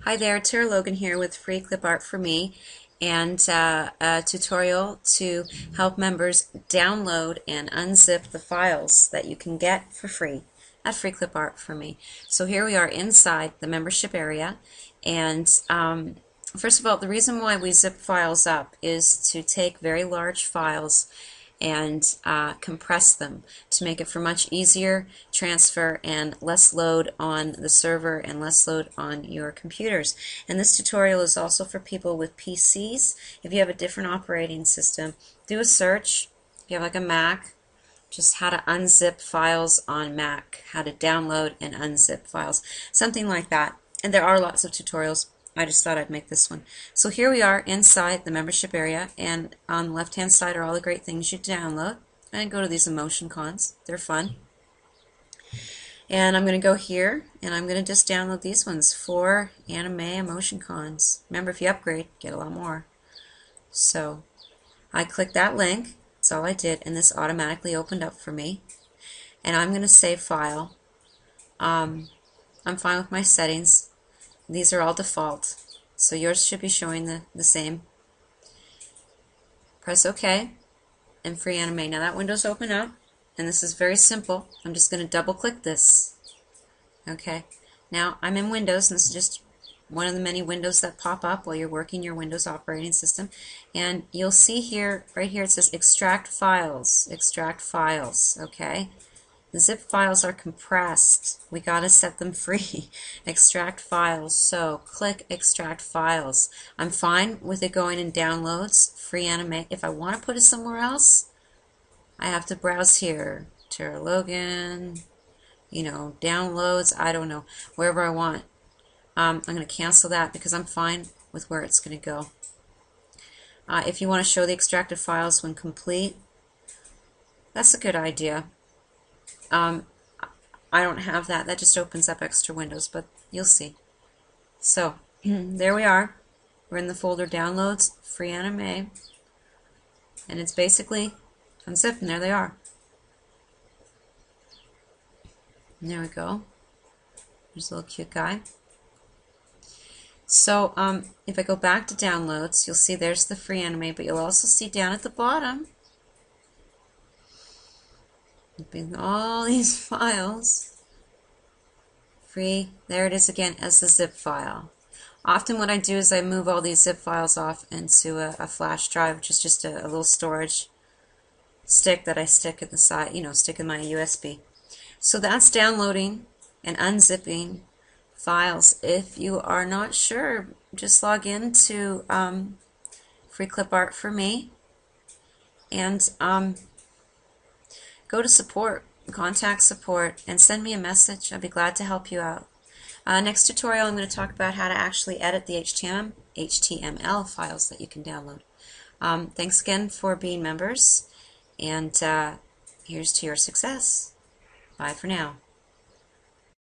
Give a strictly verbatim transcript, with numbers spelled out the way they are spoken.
Hi there, Tara Logan here with Free Clip Art for Me, and uh, a tutorial to help members download and unzip the files that you can get for free at Free Clip Art for Me. So here we are inside the membership area, and um, first of all, the reason why we zip files up is to take very large files and uh, compress them to make it for much easier transfer and less load on the server and less load on your computers. And this tutorial is also for people with P Cs. If you have a different operating system, do a search. If you have like a Mac, just how to unzip files on Mac, how to download and unzip files, something like that. And there are lots of tutorials. I just thought I'd make this one. So here we are inside the membership area, and on the left hand side are all the great things you download. And go to these emotion cons. They're fun. And I'm going to go here and I'm going to just download these ones, four anime emotion cons. Remember, if you upgrade, get a lot more. So I click that link. That's all I did, and this automatically opened up for me. And I'm going to save file. Um, I'm fine with my settings. These are all default, so yours should be showing the, the same. Press OK, and Free Anime. Now that window's open up, and this is very simple. I'm just going to double click this. Okay, now I'm in Windows, and this is just one of the many windows that pop up while you're working your Windows operating system. And you'll see here, right here, it says Extract Files. Extract Files, okay? The zip files are compressed. We got to set them free. Extract files. So click Extract Files. I'm fine with it going in Downloads, Free Anime. If I want to put it somewhere else, I have to browse here. Tara Logan, you know, Downloads, I don't know, wherever I want. Um, I'm going to cancel that because I'm fine with where it's going to go. Uh, if you want to show the extracted files when complete, that's a good idea. Um, I don't have that. That just opens up extra windows, but you'll see. So there we are. We're in the folder Downloads, Free Anime, and it's basically unzipped, and there they are. And there we go. There's a little cute guy. So um, if I go back to Downloads, you'll see there's the Free Anime, but you'll also see down at the bottom all these files free. There it is again as the zip file. Often what I do is I move all these zip files off into a, a flash drive, which is just a, a little storage stick that I stick in the side, you know, stick in my U S B. So that's downloading and unzipping files. If you are not sure, just log into um, Free Clip Art for Me and um, go to support, contact support, and send me a message. I'll be glad to help you out. Uh, next tutorial, I'm going to talk about how to actually edit the H T M L files that you can download. Um, thanks again for being members, and uh, here's to your success. Bye for now.